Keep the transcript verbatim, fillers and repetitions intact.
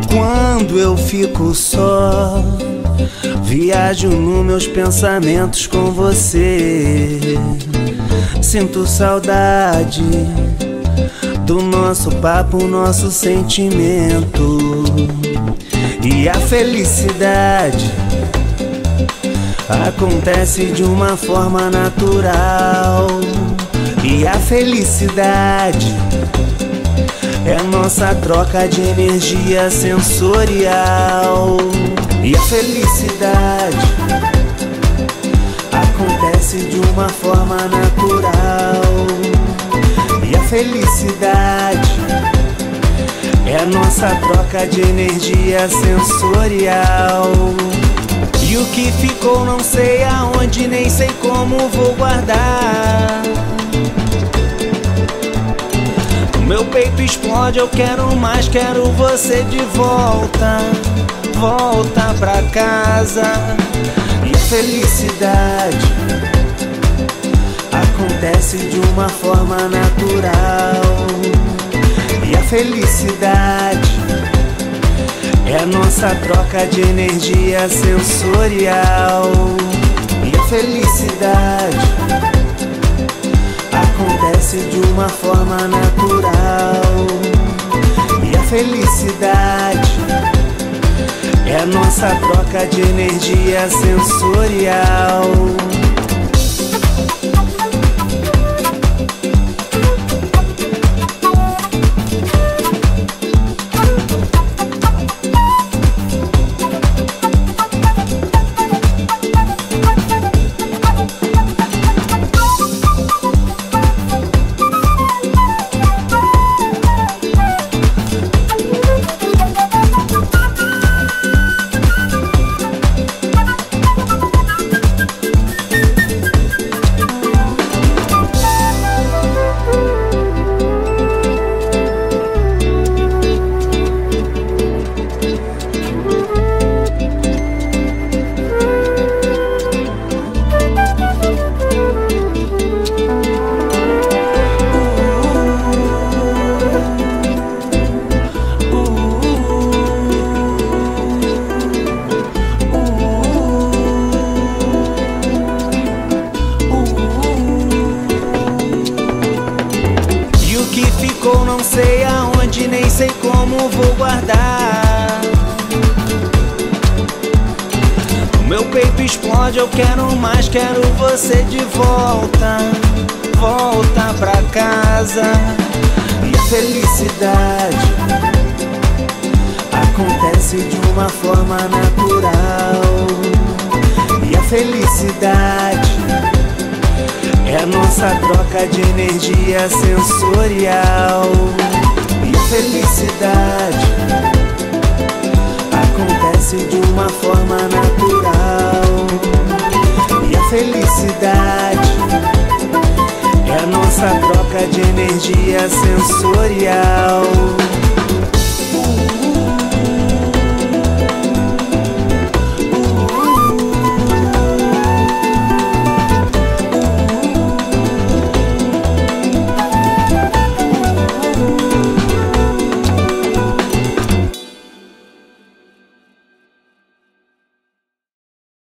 Quando eu fico só, viajo nos meus pensamentos com você. Sinto saudade do nosso papo, nosso sentimento. E a felicidade acontece de uma forma natural. E a felicidade é a nossa troca de energia sensorial. E a felicidade acontece de uma forma natural. E a felicidade é a nossa troca de energia sensorial. E o que ficou não sei aonde, nem sei como vou guardar. Meu peito explode, eu quero mais, quero você de volta. Volta pra casa. E a felicidade acontece de uma forma natural. E a felicidade é a nossa troca de energia sensorial. E a felicidade acontece de uma forma natural. E a felicidade é a nossa troca de energia sensorial. Não sei aonde, nem sei como vou guardar. O meu peito explode, eu quero mais, quero você de volta. Volta pra casa. E a felicidade acontece de uma forma natural. E a felicidade é a nossa troca de energia sensorial. E a felicidade acontece de uma forma natural. E a felicidade é a nossa troca de energia sensorial.